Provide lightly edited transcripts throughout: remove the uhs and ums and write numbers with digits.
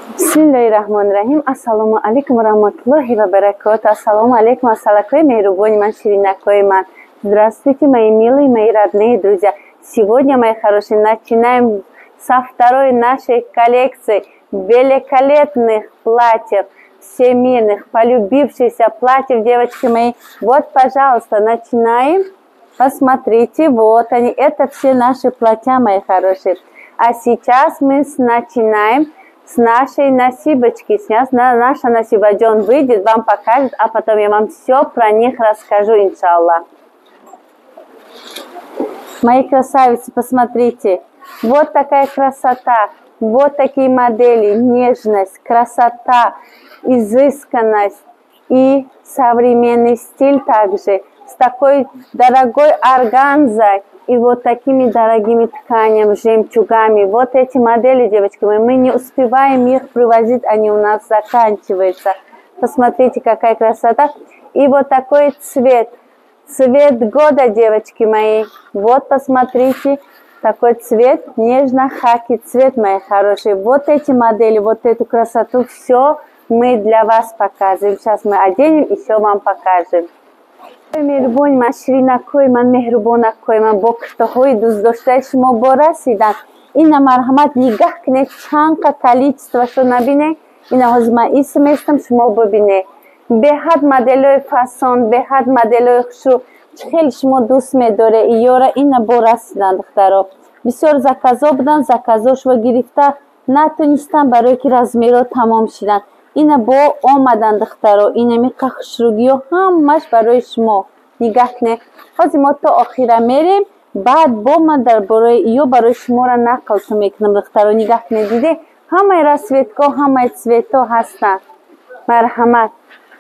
Бисмиллаҳир-раҳмонир-раҳим. Ассалому алайкум ва рахматуллохи ва баракатуҳ. Ассалому алайкум, асалакои меҳрубони ман, ширинакои ман. Здравствуйте, мои милые, мои родные друзья. Сегодня, мои хорошие, начинаем со второй нашей коллекции великолепных платьев, всемирных, полюбившихся платьев, девочки мои. Вот, пожалуйста, начинаем. Посмотрите, вот они. Это все наши платья, мои хорошие. А сейчас мы начинаем с нашей насибочки. Сейчас наша насибаджон выйдет, вам покажет, а потом я вам все про них расскажу, иншаллах. Мои красавицы, посмотрите. Вот такая красота, вот такие модели, нежность, красота, изысканность и современный стиль также. С такой дорогой органзой и вот такими дорогими тканями, жемчугами. Вот эти модели, девочки мои, мы не успеваем их привозить, они у нас заканчиваются. Посмотрите, какая красота. И вот такой цвет. Цвет года, девочки мои. Вот, посмотрите, такой цвет, нежно-хаки цвет, мои хорошие. Вот эти модели, вот эту красоту, все мы для вас показываем. Сейчас мы оденем и все вам покажем. Меҳрубони ман, ширинакои ман, меҳрубонакои ман, бо киштаҳои дӯстдоштаи шумо бо расидан. Ина марҳамат, нигаҳ кунед, чанqa количествашо набинед. Ина ҳозир ман исм местам, шумо бибинед. Беҳад моделҳои фасон, беҳад моделҳои хушрӯ. Чӣ хеле шумо дӯст медоред иёра, ина бо расидан духтаро. Бисёр заказо будан, заказошро гирифта натунистам, барое ки размеро тамом шидан. Ина бо омадан духтаро, инамиқа хушрӯгиё ҳамаш барои шумо. Нигаҳ кунед. Ҳозир мо то охира мерем, баъд бо ман дар бораи иё барои шуморо нақлту мекунам духтаро. Нигаҳ кунед, дидед? Ҳамаи расветҳо, ҳамаи цветҳо ҳастанд. Марҳамат.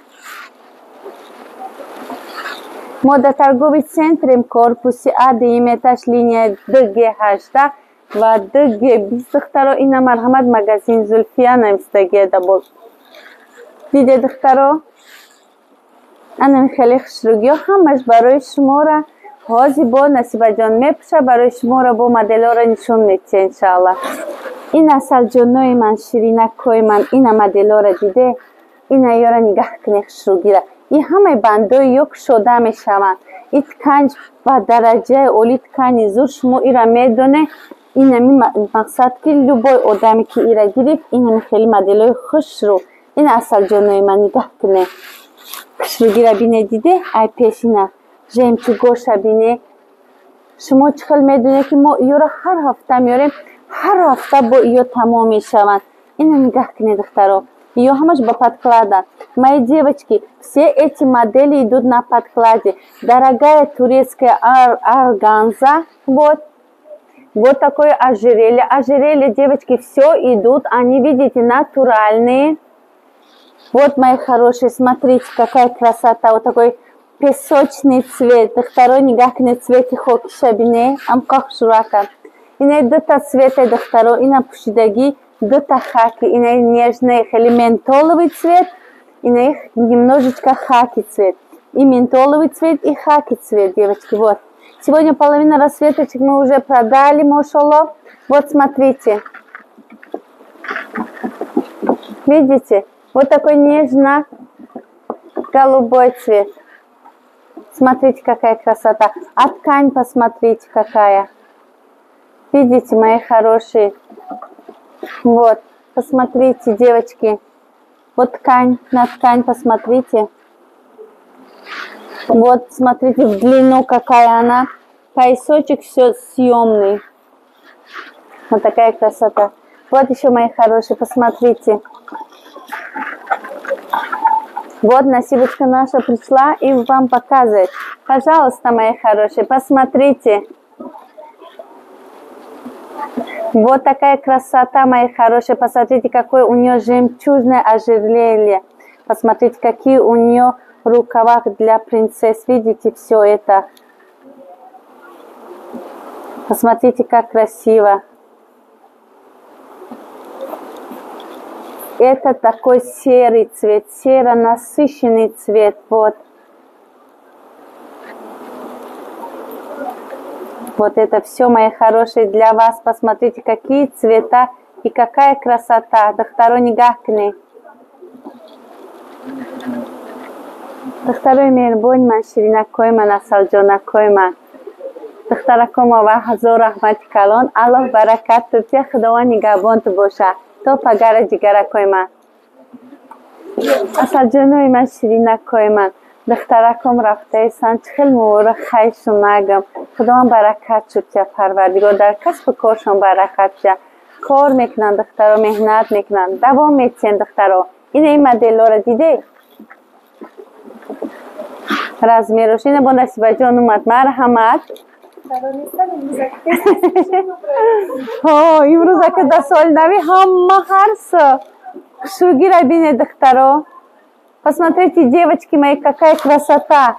Мо дар торговый центрем, корпуси А, этаж, линия ДГ18 ва ДГ20 духтаро. Ина марҳамат, магазин Зульфия намистагида бол. Дидед духтаро? Анами хеле хушрӯгиё ҳамаш барои шуморо ҳозир бо насибаҷон мепӯша, барои шуморо бо моделҳоро нишон медиҳа, иншаллах. Ин асалҷонои ман, ширинакои ман, ина моделҳоро дидед? Ина ёра нигаҳ кунед хушрӯгиро. И ҳамаи бандои ё кушода мешаванд. И ткань ба дараҷаи оли, ткани зур, шумо ира медонед. Инами мақсад ки любой одаме ки ира гирифт, инами хеле моделҳои хушрӯ. Ина асалҷонои ман, нигаҳ кунед. Хушрӯгиро бинед, дидед? Ай пешина жемчугоша бинед. Шумо чӣ хел медонед ки мо иёро ҳар ҳафта меорем, ҳар ҳафта бо иё тамом мешаванд. Ина нигаҳ кунед духтаро. Её ҳамаш ба подклада. Мои девочки, все эти модели идут на подкладе. Дорогая турецкая органза. Вот такое ожерелье. Ожерелье, девочки, все идут. Они, видите, натуральные. Вот, мои хорошие, смотрите, какая красота. Вот такой песочный цвет. Второй нигаҳ кунед, цвети хокиша бинед. Амқа хушрӯака. Ина дута цвета духтаро, ина пушидаги дута хаки. Ина нежный, хеле ментоловый цвет. Ина немножечко хаки цвет. И ментоловый цвет, и хаки цвет, девочки. Вот. Сегодня половина расцветочек мы уже продали, машаллах. Вот, смотрите. Видите? Вот такой нежно-голубой цвет. Смотрите, какая красота. А ткань, посмотрите, какая. Видите, мои хорошие? Вот, посмотрите, девочки. Вот ткань, на ткань посмотрите. Вот, смотрите, в длину какая она. Поясочек все съемный. Вот такая красота. Вот еще, мои хорошие, посмотрите. Вот насибочка наша пришла и вам показывает. Пожалуйста, мои хорошие, посмотрите. Вот такая красота, мои хорошие. Посмотрите, какое у нее жемчужное ожерелье. Посмотрите, какие у нее рукава для принцесс. Видите, все это. Посмотрите, как красиво. Это такой серый цвет, серо-насыщенный цвет. Вот. Вот это все, мои хорошие, для вас. Посмотрите, какие цвета И какая красота. Дохтаро нигахкни. Дохтаро мehрибон ман ширинакой ман асалҷонакой ман. Дохтаракома ва ҳазор раҳмати калон. Аллоҳ баракат тутия худованд нигабонт боша. То пагара ҷигаракой ман. Асалҷонои ман ширинакой ман. Дохтараком рафтаисан. Хел муборак хайршон нагам. Худованд баракат тутия парвардигор. Дар касбу коршон баракат тутия. Кор мекунанд дохтаро, меҳнат мекунанд. Давом метиҳем дохтаро. Ин моделлоро дидед? Размерош ина бо Насибаҷон омад. Марҳамат. Имрӯзака да соли нави ҳама ҳарса. Хушругиро бинед дохтаро. Посмотрите, девочки мои, какая красота.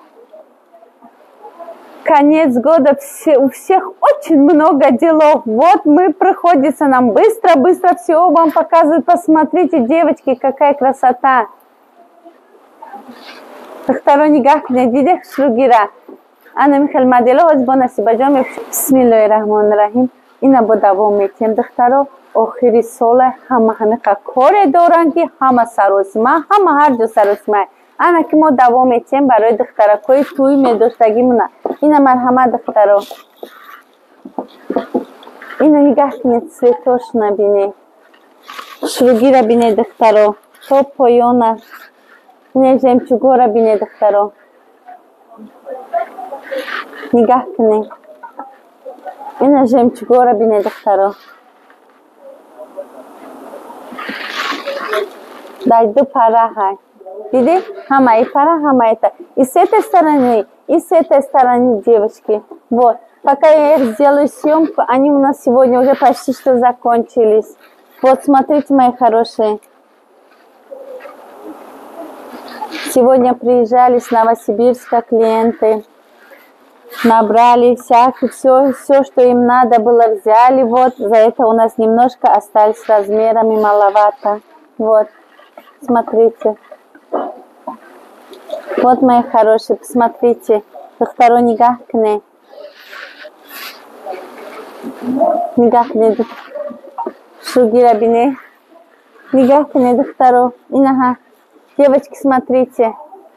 Конец года, у всех очень много делов. Вот мы приходится нам быстро все вам показывать. Посмотрите, девочки, какая красота. Дохтаро нигах кунед, хушругира. Ана михел модело ҳоз бо Насибаҷон мепӯшад. Бисмиллаҳи раҳмони раҳим. Ина бо давом метиҳем дохтаро. Охири сола ҳамаqa коре доранд ки ҳама саросима, ҳама ҳар ҷо саросима. Ана ки мо давом метиҳем барои духтаракои тӯй медоштагимона. Ина марҳамат духтаро. Ина нигах кунед, цветошна бинед. Хушругиро бинед духтаро. То поёна. Ина жемчугора бинед духтаро. Нигах кунед. Ина жемчугора бинед духтаро. Дай ду пара хай. Види? Хама и пара, хама это. И с этой стороны, и с этой стороны, девочки. Вот. Пока я их сделаю съемку, они у нас сегодня уже почти что закончились. Вот, смотрите, мои хорошие. Сегодня приезжали с Новосибирска клиенты. Набрали все, что им надо было, взяли. Вот, за это у нас немножко остались размерами маловато. Вот, смотрите. Вот, мои хорошие, посмотрите. Дохтаро нигах кунед. Нигах кунед. Хушругиро бинед. Нигах кунед, дохтаро. Инаха. Девочки, смотрите.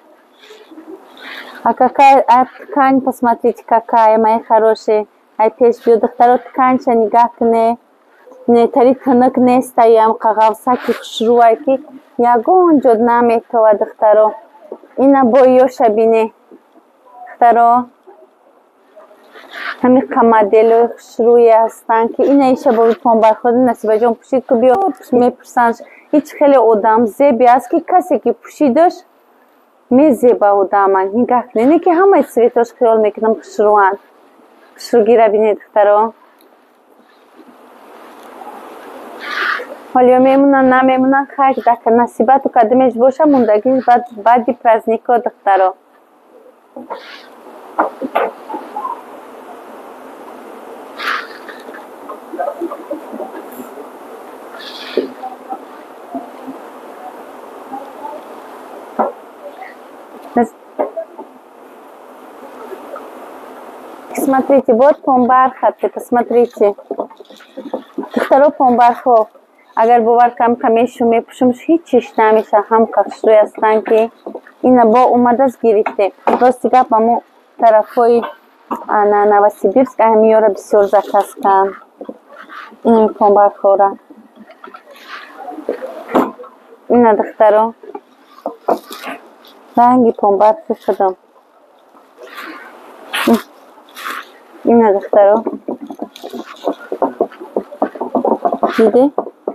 А какая ткань, посмотрите, какая, мои хорошие. Айпеш бию дохтаро тканча нигах кунед. Нетари тинук нестаям, қағавсаки хушрӯаки ягон ҷо наметова духтаро. Ина боёша бинед духтаро. Ҳамиқа моделои хушрӯе ҳастанд ки ина иша бо понбарходи Насибаҷон пӯшид ки биё мепурсанд ҳеҷ хеле одам зеби аст ки касе ки пӯшидаш мезеба одаман. Нигах кунед, не ки ҳамаи цветош хиёл мекунам хушрӯанд. Хушрӯгиро бинед духтаро. ҳолё мемунанд, намемунанд, хайр дака насибату кадимеш боша мондагиш баъди празднико духтаро. Смотрите, вот помбархаты, посмотрите. Духтаро помбархо. Агар бовар камка мешу мепӯшамш ҳеҷ чиш намеша, ҳамка хушрӯй ҳастанд ки ина бо омадаст гирифте. Рости гап аму тарафҳои Новосибирск ҳамиёра бисёр заказ канд. Ин помбархора. Ина духтаро. Ранги помбархи худам. Ина духтаро. Види?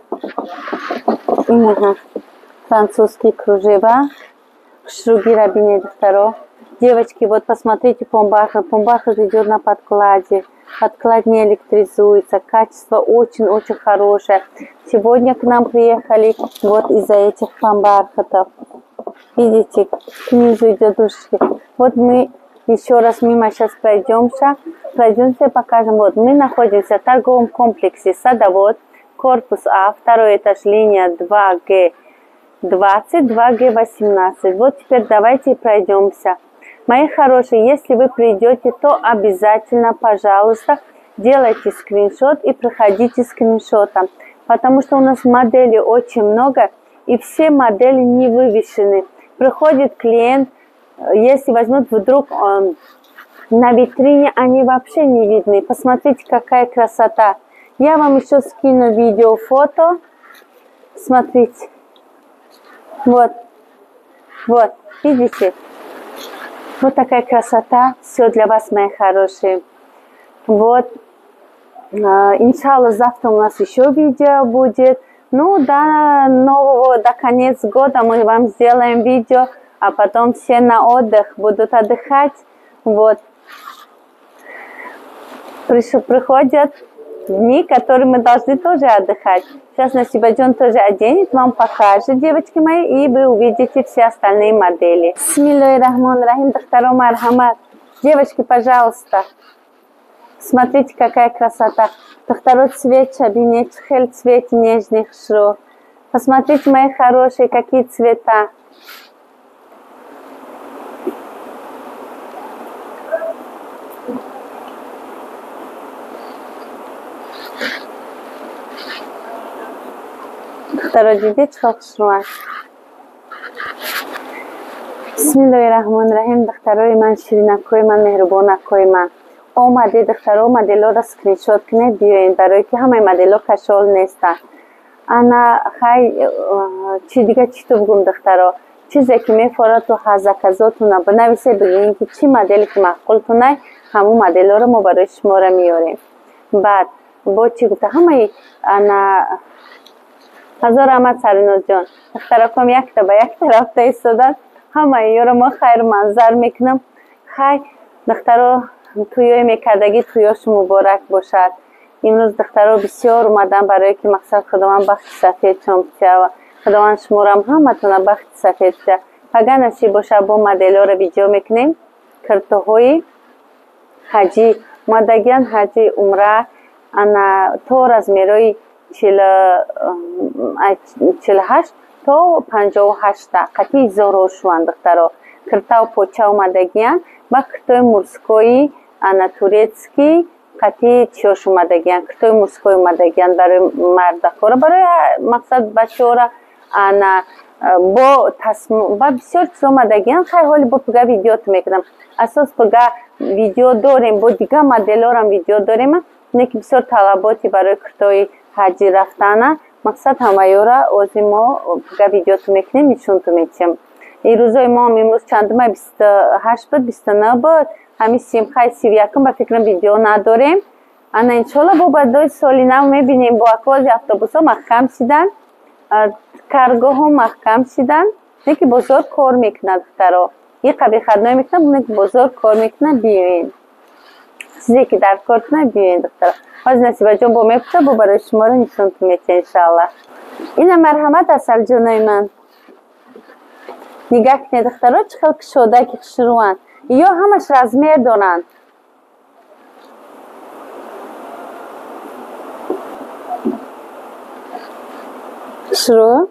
Инаха французский кружева. Хушругиро бинед духтаро. Девочки, вот посмотрите помбархат. Помбархат идет на подкладе. Подклад не электризуется. Качество очень-очень хорошее. Сегодня к нам приехали вот из-за этих помбархатов. Видите, к низу идет душки. Вот мы еще раз мимо сейчас пройдемся и покажем. Вот мы находимся в торговом комплексе «Садовод», корпус А, второй этаж, линия 2Г20, 2Г18. Вот теперь давайте пройдемся. Мои хорошие, если вы придете, то обязательно, пожалуйста, делайте скриншот и проходите скриншотом. потому что у нас моделей очень много, и все модели не вывешены. Приходит клиент, если возьмут вдруг на витрине, они вообще не видны. Посмотрите, какая красота. Я вам еще скину видео, фото. Смотрите. Вот. Вот. Видите? Вот такая красота. Все для вас, мои хорошие. Вот. Иншаллах, завтра у нас еще видео будет. Ну, до конец года мы вам сделаем видео, а потом все на отдых будут отдыхать. Вот. Приходят дни, которые мы должны тоже отдыхать. Сейчас Насибаджон тоже оденет, вам покажет, девочки мои, и вы увидите все остальные модели. Бисмиллахи рахмани рахим, дохтаро мархамат. Девочки, пожалуйста, смотрите, какая красота. Второй цвет чабинет, цвет нежных шру. Посмотрите, мои хорошие, какие цвета. Второй дебет шру. Бисмиллахи рахмани рахим, дохтаро ман ширинакой ман мехрубонакой ман. اومده دخترها مدل‌ها را اسکرین‌شات کنید بیاین برای که همه مدل‌ها کشال نیستن. انا خیلی چی دیگه چی تو بگم دخترها، چیزی که میفاره تو حزکزاتون بنویسه بگین که چی مدلی که معقولتونه همون مدل‌ها رو ما برای شما را میاریم. بعد با چی گفته همه انا هزار رحمت سریناز جان دخترها کم یک تا به یک طرف ایستادن، همه یا رو ما خیر منظر میکنم. خیلی دخترها توی میکردگی تویاش مبارک باشد. امروز دخترها بسیار اومدن برای که مقصد خداوند بخت سفید چامپتیه و خداوند شما را هم همتون بخت سفید چه. اگر نصیب باشه با مدل ها را ویدیو میکنیم. کرتوهای حجی مادگیان حجی عمره انا طور از میروی 48 تا 58 قطعی زارو شوند دخترها. کرتو پوچه اومدگیان با کرتوی مرسکوی انا توریتسکی قطعی چیاش اومدگیان، کرتوی مرسکوی اومدگیان برای مردکارا، برای مقصد بچه‌ها انا با بسیار چیز اومدگیان. خیلی حالی با پگه ویدیو تو میکنم، اساس پگه ویدیو داریم با دیگه مدل ها هم ویدیو داریم. نیکی بسیار طلباتی برای کرتوی حجی رفتنه، مقصد همه را از ما پگه ویدیو تو میکنیم نشون تو میتیم. این روزای ما هم امروز چندمه 28 بود 29 بود، همین سیمخای 31 با فکرم ویدیو نداریم. انا انشالله با بدای سالی نو میبینیم با اکواز اتوبوس ها محکم شدن، کارگاه ها محکم شدن. نیکی بزرگ کار میکنه دخترها، این قبیل خدمه میکنه، نیکی بزرگ کار میکنه. بیوین چیزی که در کار کنه بیوین دخترها. از نصیبه جان با میپته با برای شما رو نشون تو میشه انشالله. این مرحمت اصل جانای من. نگاه کنید دخترها چه خلق شده که شروعن یا همش رزمیر دارن. شروع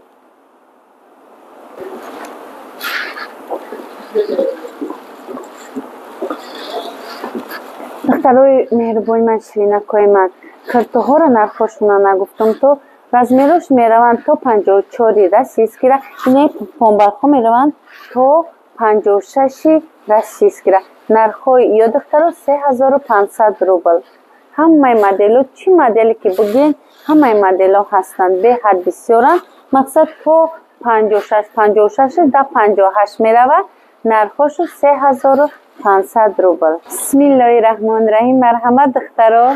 دخترهای مهربانی من شیرینکای من کرتوها را نرخاشون نگفتم تو رزمیروش میروند تا 54 رسیز گیره، اینه پنبرخو میروند تا 56 رسیز گیره. نرخوی یا دخترها 3500 روبل. همه مدل چی مدلی که بگین همه مدل ها هستند، به حد بسیارند. مقصد تا 56 دا 58 میروند، نرخوش 3500 روبل. بسم الله الرحمن الرحیم. مرحمت دخترها.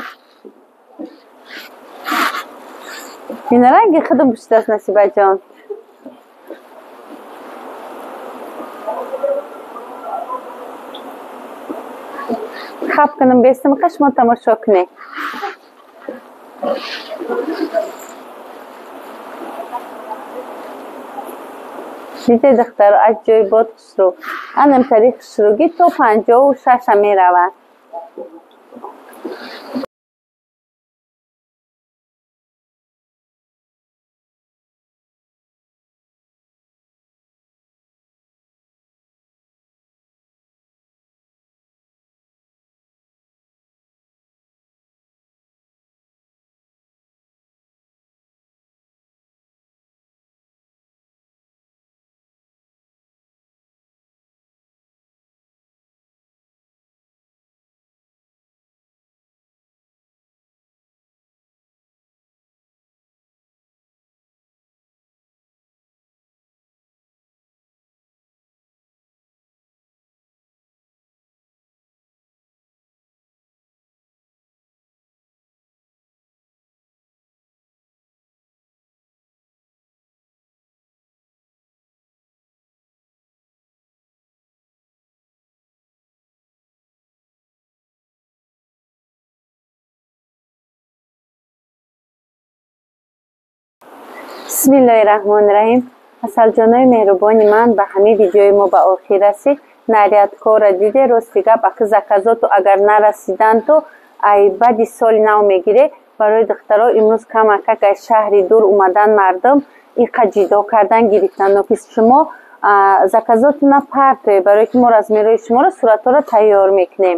این رنگ خودم بشته است نصیبه جان. خب کنم بیستم که شما تماشا کنید. دیده دختر از جای بود خسرو انم تاریخ خسروگی تو 56 می روند. бисмиллаҳирраҳмонирраҳим. асалҷонои меҳрубони ман, ба ҳамин видеои мо ба охир расид. Нарядкора диде рости гап ака заказоту агар нарасиданду ай баъди соли нав мегире. Барои духтаро имрӯз камакак аз шаҳри дур омадан мардум иқа ҷидо кардан гирифтанд. Нофис шумо заказоту на партое, барое ки мо размерои шуморо суратҳоро тайёр мекунем.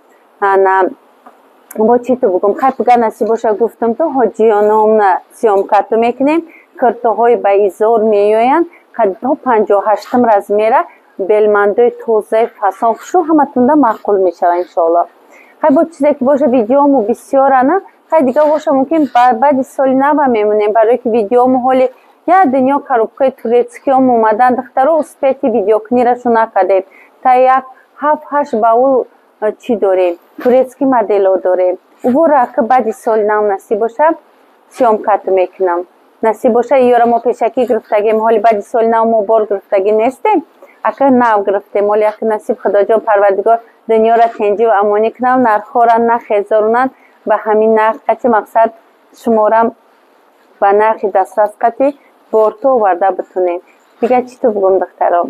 бо чӣ ту бугум хай пуга насиб боша гуфтам ту ҳоҷиёнона сиёмкату мекунем. куртаҳои ба изор меоянд до 58 размера белмандои тозаи фасон хушу ҳаматунда маъқул мешава иншоалло. хай бо чизе ки боша видеому бисёрана хай дига боша мумкин баъди соли нава мемонем, барое ки видеому ҳоли як дунё коробкаи турецкиём омадан духтаро успети видеокунирашу накардем. та як 7-8 баул чӣ дорем, турецкӣ модело дорем. убора ака баъди соли нав насиб боша сиёмкату мекунам. насиб боша иёра мо пешакӣ гирифтагем, ҳоли баъди соли нав мо бор гирифтагӣ нестем. ака нав гирифтем, ҳоли ака насиб худоҷон парвардигор дунёро тинҷиву амонӣ кунам, нархҳоро нахезоронанд ба ҳамин нарх, качи мақсад шуморам ба нархи дастрас кати борту оварда битунем. дига чӣ ту бугум духтаро?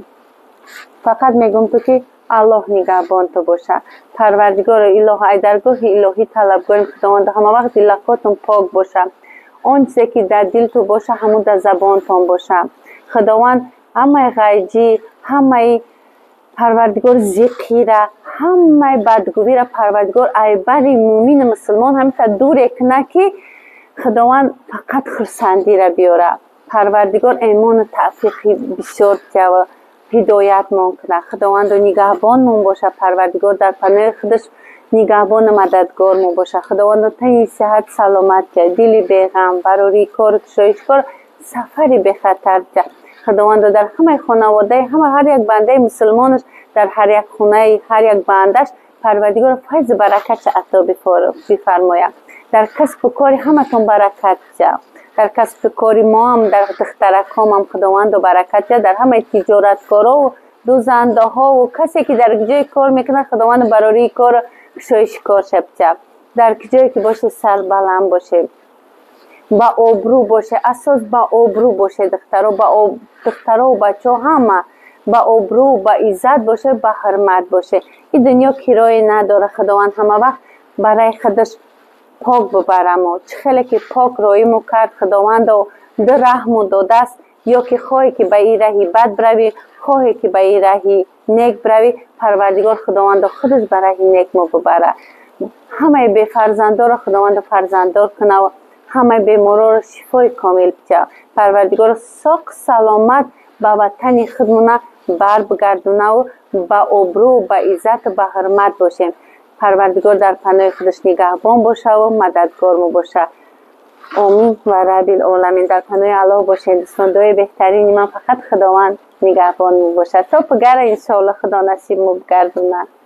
фақат мегум ту ки аллоҳ нигаҳбон ту боша. парвардигоро илоҳ ай даргоҳи илоҳӣ талабгорим худованду ҳама вақт диллакотун пок боша. он чизе ки дар дил ту боша ҳамун дар забонтон боша. худованд ҳамаи ғайҷӣ, ҳамаи парвардигор зиқира, ҳамаи бадгӯира парвардигор ай бари муъмини мусулмон ҳамита дуре куна ки худованд фақат хурсандира биёра. парвардигор эмону тавфиқи бисёр диёва ҳидоятмон куна. худованду нигаҳбонмон боша. парвардигор дар паноҳи худаш нигаҳбону мададгормон боша. худованду тани сиҳат саломат ҷа, дили беғам, барори кору кушоишкор сафари бехатар ҷа. худованду дар ҳамаи хонаводаи ҳар як бандаи мусулмонаш, дар ҳар як хонаи ҳар як бандаш парвардигор файзу баракатша ато бифармоя. дар касбу кори ҳаматон баракат ҷа. дар касбу кори моам, дар духтаракҳомам худованду баракат ҷа. дар ҳамаи тиҷораткорову дӯзандаҳову касе ки дар ҷои кор мекунад худованду барории кору кушоишкорша бҷа. дар ҷое ки боше сарбаланд боше, ба обрӯ боше, асос ба обрӯ боше. духтарову бачаҳо ҳама ба обрӯ, ба иззат боше, ба ҳурмат боше. ин дунё кироя надора. худованд ҳама вақт барои худаш пок бибарамо. чӣ хеле ки пок роиму кард худованду ду раҳму додааст. ё ки хоҳе ки ба ин раҳи бад биравӣ, хоҳе ки ба ин раҳи нек биравӣ, парвардигор худованду худаш ба раҳи нек мо бибара. ҳамаи бефарзандоро худованду фарзанддор кунаву ҳамаи бемороро шифои комил бҷа. парвардигор соқ саломат ба ватани худмона бар бигардонаву ба обрӯ, ба иззату ба ҳурмат бошем. парвардигор дар паноҳи худаш нигаҳбон бошаву мададгормо боша. омин ва раббил оламин. дар паноҳи аллоҳ бошем. дӯстон, дуои беҳтарини ман фақат худованд нигаҳбон боша. то пугара иншоалло худо насиб мо бигардонад.